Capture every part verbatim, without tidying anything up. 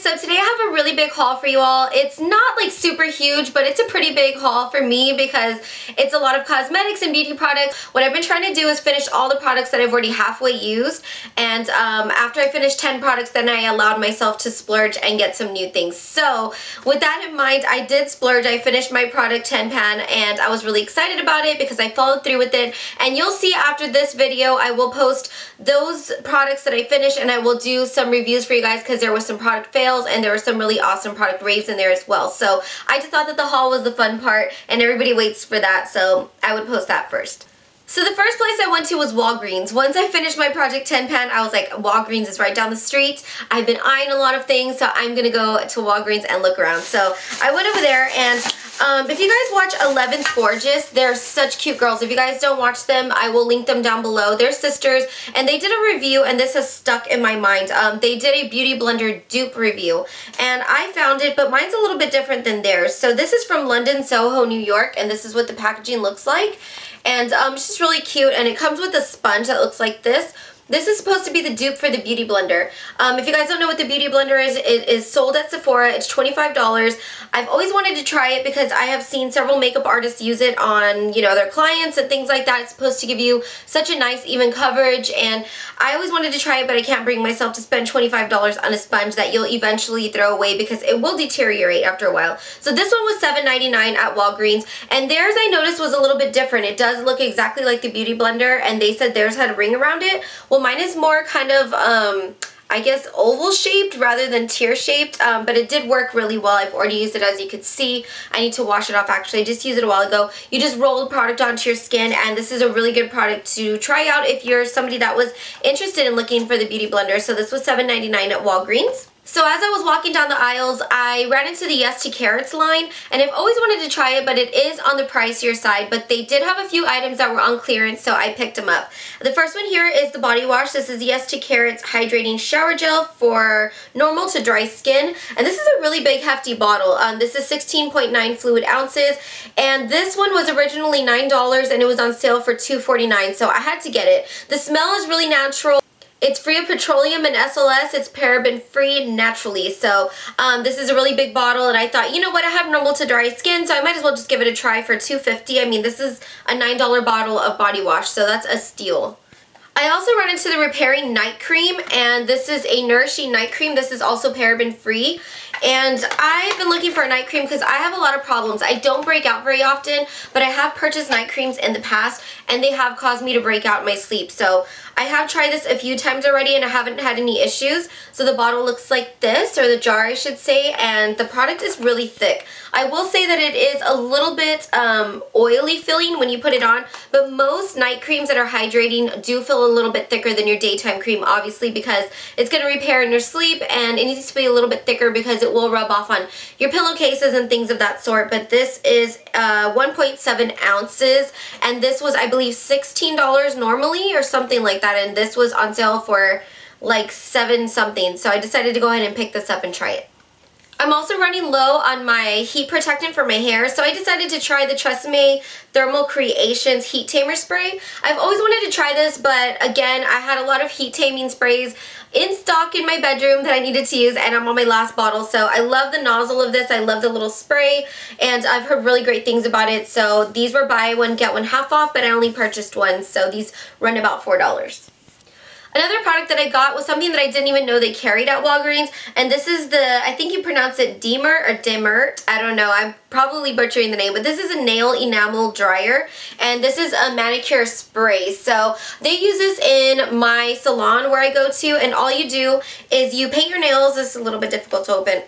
So today I have a really big haul for you all. It's not like super huge, but it's a pretty big haul for me because it's a lot of cosmetics and beauty products. What I've been trying to do is finish all the products that I've already halfway used, and um, after I finished ten products, then I allowed myself to splurge and get some new things. So with that in mind, I did splurge. I finished my product ten pan and I was really excited about it because I followed through with it, and you'll see after this video I will post those products that I finished and I will do some reviews for you guys because there was some product fails and there were some really awesome product raves in there as well. So I just thought that the haul was the fun part and everybody waits for that, so I would post that first. So the first place I went to was Walgreens. Once I finished my Project ten pan, I was like, Walgreens is right down the street. I've been eyeing a lot of things, so I'm gonna go to Walgreens and look around. So I went over there, and um, if you guys watch eleventh Gorgeous, they're such cute girls. If you guys don't watch them, I will link them down below. They're sisters, and they did a review, and this has stuck in my mind. Um, they did a Beauty Blender dupe review, and I found it, but mine's a little bit different than theirs. So this is from London, Soho, New York, and this is what the packaging looks like. And um, it's just really cute, and it comes with a sponge that looks like this. This is supposed to be the dupe for the Beauty Blender. Um, if you guys don't know what the Beauty Blender is, it is sold at Sephora. It's twenty-five dollars. I've always wanted to try it because I have seen several makeup artists use it on, you know, their clients and things like that. It's supposed to give you such a nice even coverage, and I always wanted to try it, but I can't bring myself to spend twenty-five dollars on a sponge that you'll eventually throw away because it will deteriorate after a while. So this one was seven ninety-nine at Walgreens, and theirs I noticed was a little bit different. It does look exactly like the Beauty Blender, and they said theirs had a ring around it. Well, mine is more kind of, um, I guess, oval shaped rather than tear shaped, um, but it did work really well. I've already used it, as you could see. I need to wash it off actually. I just used it a while ago. You just roll the product onto your skin, and this is a really good product to try out if you're somebody that was interested in looking for the Beauty Blender. So this was seven ninety-nine at Walgreens. So as I was walking down the aisles, I ran into the Yes to Carrots line, and I've always wanted to try it, but it is on the pricier side, but they did have a few items that were on clearance, so I picked them up. The first one here is the body wash. This is Yes to Carrots Hydrating Shower Gel for normal to dry skin, and this is a really big hefty bottle. Um, this is sixteen point nine fluid ounces, and this one was originally nine dollars, and it was on sale for two forty-nine, so I had to get it. The smell is really natural. It's free of petroleum and S L S. It's paraben free naturally. So um, this is a really big bottle, and I thought, you know what, I have normal to dry skin, so I might as well just give it a try for two fifty. I mean, this is a nine dollar bottle of body wash, so that's a steal. I also run into the Repairing Night Cream, and this is a nourishing night cream. This is also paraben free, and I've been looking for a night cream because I have a lot of problems. I don't break out very often, but I have purchased night creams in the past, and they have caused me to break out in my sleep. So I have tried this a few times already, and I haven't had any issues. So the bottle looks like this, or the jar I should say, and the product is really thick. I will say that it is a little bit um, oily feeling when you put it on, but most night creams that are hydrating do feel a little bit thicker than your daytime cream, obviously, because it's going to repair in your sleep, and it needs to be a little bit thicker because it will rub off on your pillowcases and things of that sort. But this is uh, one point seven ounces, and this was, I believe, sixteen dollars normally or something like that, and this was on sale for like seven something, so I decided to go ahead and pick this up and try it. I'm also running low on my heat protectant for my hair, so I decided to try the Tresemme Thermal Creations Heat Tamer Spray. I've always wanted to try this, but again, I had a lot of heat taming sprays in stock in my bedroom that I needed to use, and I'm on my last bottle. So I love the nozzle of this. I love the little spray, and I've heard really great things about it. So these were buy one, get one half off, but I only purchased one, so these run about four dollars. Another product that I got was something that I didn't even know they carried at Walgreens, and this is the, I think you pronounce it Demert or Demert, I don't know, I'm probably butchering the name, but this is a nail enamel dryer, and this is a manicure spray. So they use this in my salon where I go to, and all you do is you paint your nails. This is a little bit difficult to open.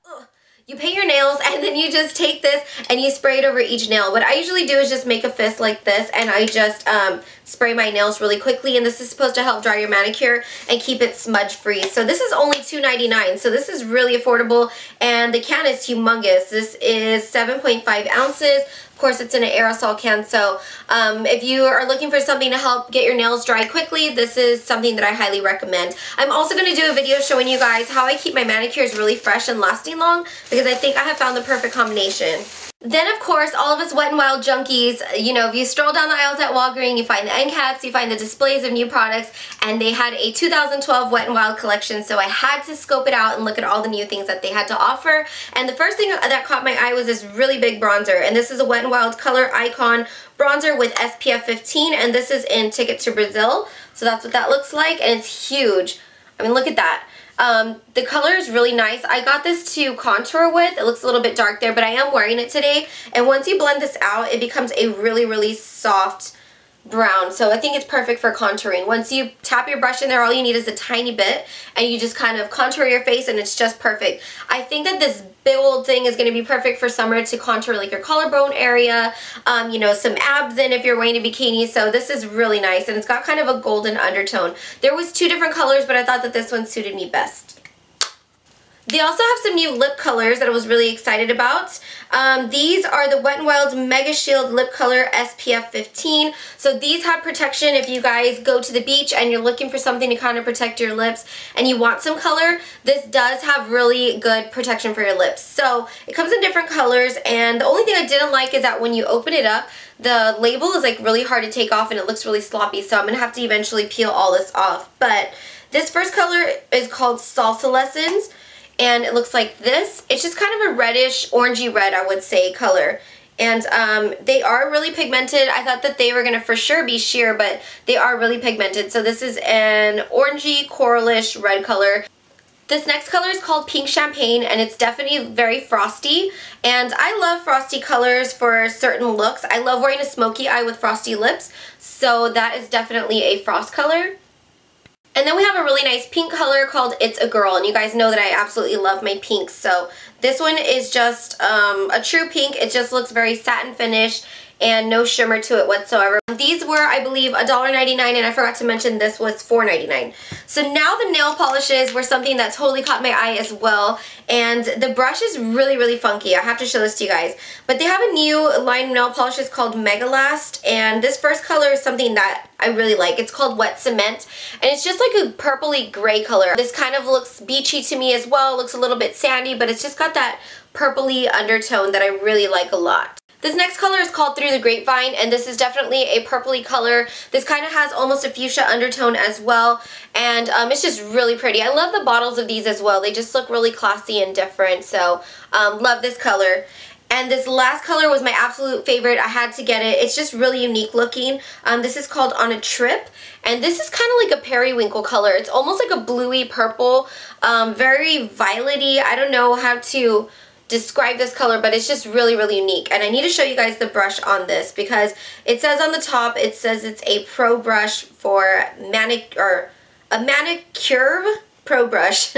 You paint your nails, and then you just take this and you spray it over each nail. What I usually do is just make a fist like this, and I just um, spray my nails really quickly, and this is supposed to help dry your manicure and keep it smudge free. So this is only two ninety-nine, so this is really affordable, and the can is humongous. This is seven point five ounces. Of course, it's in an aerosol can, so um, if you are looking for something to help get your nails dry quickly, this is something that I highly recommend. I'm also going to do a video showing you guys how I keep my manicures really fresh and lasting long, because I think I have found the perfect combination. Then, of course, all of us Wet n Wild junkies, you know, if you stroll down the aisles at Walgreens, you find the end caps, you find the displays of new products, and they had a two thousand twelve Wet n Wild collection, so I had to scope it out and look at all the new things that they had to offer. And the first thing that caught my eye was this really big bronzer, and this is a Wet n Wild Color Icon bronzer with S P F fifteen, and this is in Ticket to Brazil, so that's what that looks like, and it's huge. I mean, look at that. Um, the color is really nice. I got this to contour with. It looks a little bit dark there, but I am wearing it today. And once you blend this out, it becomes a really, really soft brown. So I think it's perfect for contouring. Once you tap your brush in there, all you need is a tiny bit, and you just kind of contour your face, and it's just perfect. I think that this big old thing is going to be perfect for summer to contour like your collarbone area, um, you know, some abs in if you're wearing a bikini. So this is really nice, and it's got kind of a golden undertone. There was two different colors, but I thought that this one suited me best. They also have some new lip colors that I was really excited about. Um, these are the Wet n Wild Mega Shield Lip Color S P F fifteen. So these have protection if you guys go to the beach and you're looking for something to kind of protect your lips and you want some color. This does have really good protection for your lips. So it comes in different colors, and the only thing I didn't like is that when you open it up, the label is like really hard to take off and it looks really sloppy. So I'm going to have to eventually peel all this off. But this first color is called Salsa Lessons. And it looks like this. It's just kind of a reddish, orangey red, I would say, color. And um, they are really pigmented. I thought that they were going to for sure be sheer, but they are really pigmented. So this is an orangey, coralish red color. This next color is called Pink Champagne, and it's definitely very frosty. And I love frosty colors for certain looks. I love wearing a smoky eye with frosty lips. So that is definitely a frost color. And then we have a really nice pink color called It's a Girl, and you guys know that I absolutely love my pinks. So this one is just um, a true pink. It just looks very satin finish and no shimmer to it whatsoever. These were, I believe, a dollar ninety-nine, and I forgot to mention this was four ninety-nine. So now the nail polishes were something that totally caught my eye as well, and the brush is really, really funky. I have to show this to you guys. But they have a new line of nail polishes called Mega Last, and this first color is something that I really like. It's called Wet Cement, and it's just like a purpley gray color. This kind of looks beachy to me as well. It looks a little bit sandy, but it's just got that purpley undertone that I really like a lot. This next color is called Through the Grapevine, and this is definitely a purpley color. This kind of has almost a fuchsia undertone as well, and um, it's just really pretty. I love the bottles of these as well. They just look really classy and different, so um, love this color. And this last color was my absolute favorite. I had to get it. It's just really unique looking. Um, this is called On a Trip, and this is kind of like a periwinkle color. It's almost like a bluey purple, um, very violety. I don't know how to describe this color, but it's just really, really unique. And I need to show you guys the brush on this because it says on the top, it says it's a pro brush for manic or a manicure pro brush.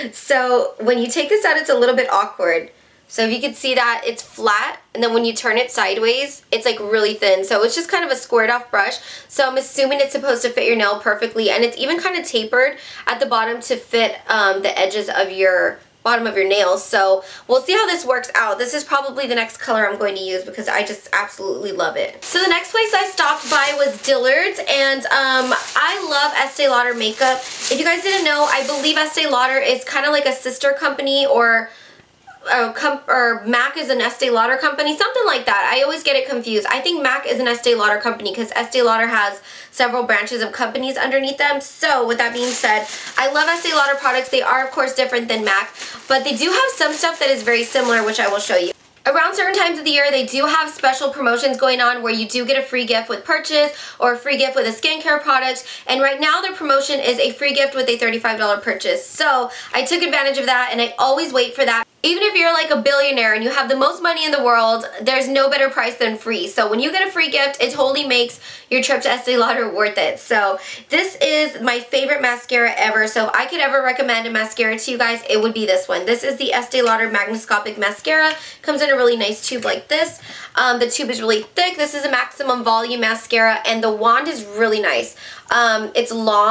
So when you take this out, it's a little bit awkward. So if you can see that, it's flat, and then when you turn it sideways, it's like really thin. So it's just kind of a squared off brush. So I'm assuming it's supposed to fit your nail perfectly, and it's even kind of tapered at the bottom to fit um, the edges of your bottom of your nails. So we'll see how this works out. This is probably the next color I'm going to use because I just absolutely love it. So the next place I stopped by was Dillard's, and um, I love Estee Lauder makeup. If you guys didn't know, I believe Estee Lauder is kind of like a sister company, or Uh, com or MAC is an Estee Lauder company, something like that. I always get it confused. I think MAC is an Estee Lauder company because Estee Lauder has several branches of companies underneath them. So with that being said, I love Estee Lauder products. They are of course different than MAC, but they do have some stuff that is very similar, which I will show you. Around certain times of the year, they do have special promotions going on where you do get a free gift with purchase or a free gift with a skincare product. And right now their promotion is a free gift with a thirty-five dollar purchase. So I took advantage of that, and I always wait for that. Even if you're like a billionaire and you have the most money in the world, there's no better price than free. So when you get a free gift, it totally makes your trip to Estee Lauder worth it. So this is my favorite mascara ever. So if I could ever recommend a mascara to you guys, it would be this one. This is the Estee Lauder Magnascopic Mascara. Comes in a really nice tube like this. Um, the tube is really thick. This is a maximum volume mascara, and the wand is really nice. Um, it's long,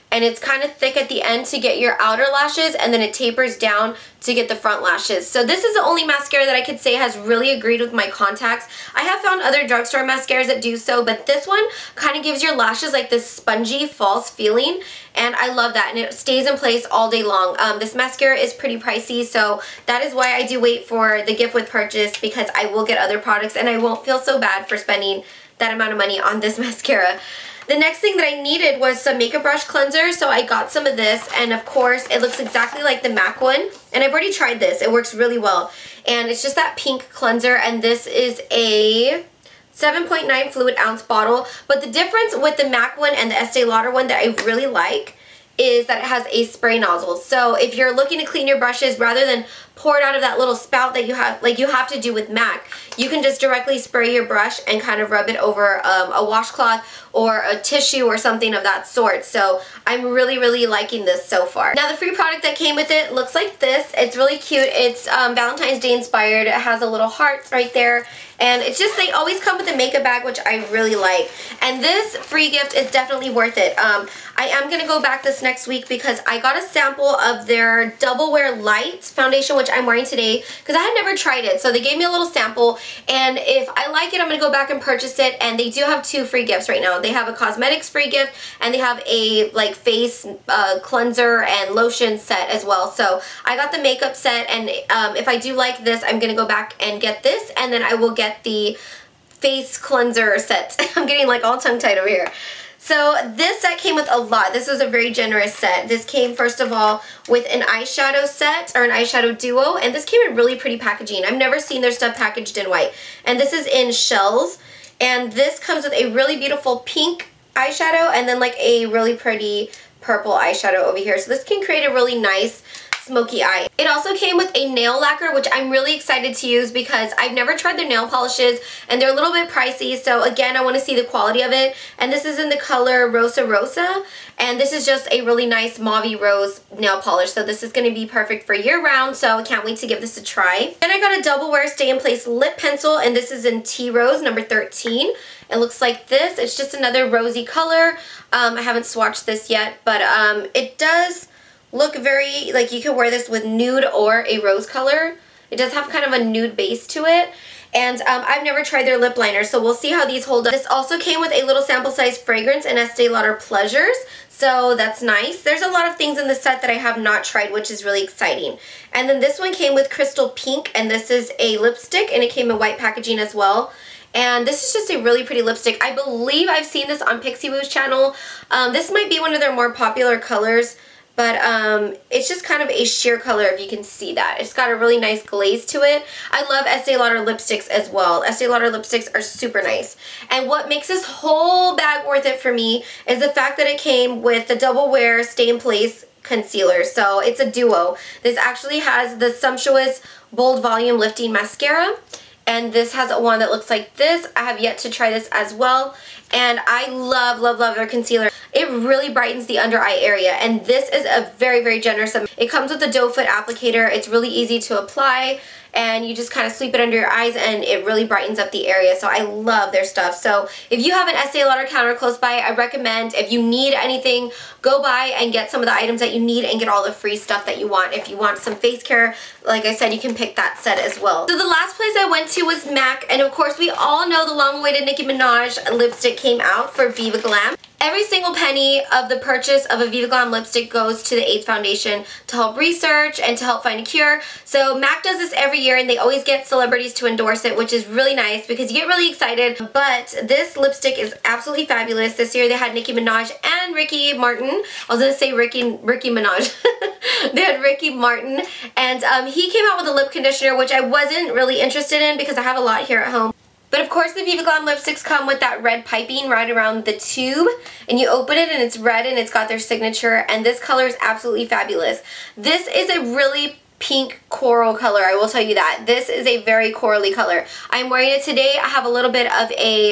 and it's kind of thick at the end to get your outer lashes, and then it tapers down to get the front lashes. So this is the only mascara that I could say has really agreed with my contacts. I have found other drugstore mascaras that do so, but this one kind of gives your lashes like this spongy false feeling, and I love that, and it stays in place all day long. Um, this mascara is pretty pricey, so that is why I do wait for the gift with purchase, because I will get other products and I won't feel so bad for spending that amount of money on this mascara. The next thing that I needed was some makeup brush cleanser, so I got some of this, and of course it looks exactly like the MAC one, and I've already tried this. It works really well, and it's just that pink cleanser, and this is a seven point nine fluid ounce bottle, but the difference with the MAC one and the Estee Lauder one that I really like is that it has a spray nozzle. So if you're looking to clean your brushes, rather than pour it out of that little spout that you have, like you have to do with MAC, you can just directly spray your brush and kind of rub it over um, a washcloth or a tissue or something of that sort. So I'm really, really liking this so far. Now the free product that came with it looks like this. It's really cute. It's um, Valentine's Day inspired. It has a little heart right there. And it's just, they always come with a makeup bag, which I really like. And this free gift is definitely worth it. Um, I am going to go back this next week because I got a sample of their Double Wear Light foundation, which I'm wearing today, because I had never tried it. So they gave me a little sample, and if I like it, I'm going to go back and purchase it. And they do have two free gifts right now. They have a cosmetics free gift, and they have a like face uh, cleanser and lotion set as well. So I got the makeup set, and um, if I do like this, I'm going to go back and get this, and then I will get the face cleanser set. I'm getting like all tongue-tied over here. So this set came with a lot. This was a very generous set. This came first of all with an eyeshadow set, or an eyeshadow duo, and this came in really pretty packaging. I've never seen their stuff packaged in white. And this is in shells, and this comes with a really beautiful pink eyeshadow and then like a really pretty purple eyeshadow over here. So this can create a really nice smoky eye. It also came with a nail lacquer, which I'm really excited to use because I've never tried their nail polishes and they're a little bit pricey. So again, I want to see the quality of it. And this is in the color Rosa Rosa. And this is just a really nice mauve rose nail polish. So this is going to be perfect for year round. So I can't wait to give this a try. Then I got a Double Wear Stay in Place lip pencil, and this is in Tea Rose number thirteen. It looks like this. It's just another rosy color. Um, I haven't swatched this yet, but um, it does look very, like you could wear this with nude or a rose color. It does have kind of a nude base to it. And um, I've never tried their lip liner, so we'll see how these hold up. This also came with a little sample size fragrance in Estee Lauder Pleasures, so that's nice. There's a lot of things in the set that I have not tried, which is really exciting. And then this one came with Crystal Pink, and this is a lipstick, and it came in white packaging as well. And this is just a really pretty lipstick. I believe I've seen this on Pixie Woo's channel. Um, this might be one of their more popular colors. But um, it's just kind of a sheer color, if you can see that. It's got a really nice glaze to it. I love Estee Lauder lipsticks as well. Estee Lauder lipsticks are super nice. And what makes this whole bag worth it for me is the fact that it came with the Double Wear Stay in Place concealer. So it's a duo. This actually has the Sumptuous Bold Volume Lifting Mascara. And this has a one that looks like this. I have yet to try this as well. And I love, love, love their concealer. It really brightens the under eye area. And this is a very, very generous amount. It comes with a doe foot applicator. It's really easy to apply. And you just kind of sweep it under your eyes and it really brightens up the area. So I love their stuff. So if you have an Estee Lauder counter close by, I recommend, if you need anything, go by and get some of the items that you need and get all the free stuff that you want. If you want some face care, like I said, you can pick that set as well. So the last place I went to was MAC, and of course we all know the long-awaited Nicki Minaj lipstick came out for Viva Glam. Every single penny of the purchase of a Viva Glam lipstick goes to the AIDS Foundation to help research and to help find a cure. So MAC does this every year, and they always get celebrities to endorse it, which is really nice because you get really excited. But this lipstick is absolutely fabulous. This year they had Nicki Minaj and Ricky Martin. I was going to say Ricky, Ricky Minaj. They had Ricky Martin, and um, he came out with a lip conditioner, which I wasn't really interested in because I have a lot here at home. But of course the Viva Glam lipsticks come with that red piping right around the tube, and you open it and it's red and it's got their signature, and this color is absolutely fabulous. This is a really pink coral color, I will tell you that. This is a very corally color. I'm wearing it today. I have a little bit of a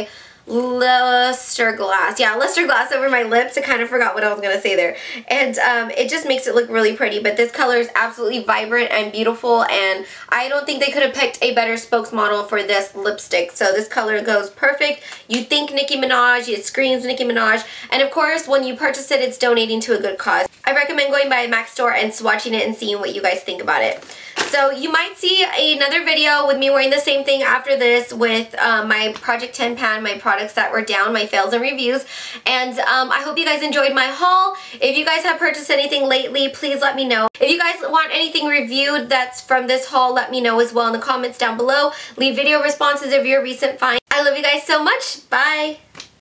luster glass. Yeah, luster glass over my lips. I kind of forgot what I was going to say there. And um, it just makes it look really pretty. But this color is absolutely vibrant and beautiful. And I don't think they could have picked a better spokesmodel for this lipstick. So this color goes perfect. You think Nicki Minaj. It screams Nicki Minaj. And of course, when you purchase it, it's donating to a good cause. I recommend going by a MAC store and swatching it and seeing what you guys think about it. So you might see another video with me wearing the same thing after this with um, my Project ten pan, my products that were down, my fails and reviews. And um, I hope you guys enjoyed my haul. If you guys have purchased anything lately, please let me know. If you guys want anything reviewed that's from this haul, let me know as well in the comments down below. Leave video responses of your recent finds. I love you guys so much. Bye.